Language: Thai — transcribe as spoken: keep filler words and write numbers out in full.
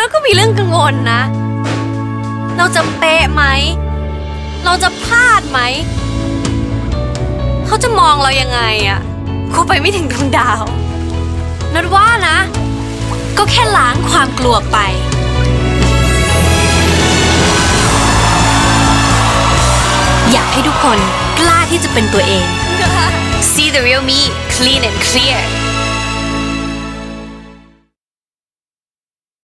แล้วก็มีเรื่องกังวลนะเราจะเป๊ะไหมเราจะพลาดไหมเขาจะมองเรายังไงอะคงไปไม่ถึงดวงดาวนัดว่านะก็แค่ล้างความกลัวไปอยากให้ทุกคนกล้าที่จะเป็นตัวเอง See the real me clean and clear